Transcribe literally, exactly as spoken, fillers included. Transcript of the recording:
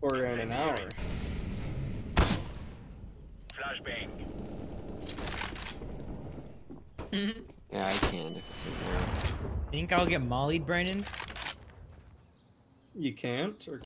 Or in an hour. Flashbang. Yeah, I can if it's in there. Think I'll get mollied, Brandon? You can't, or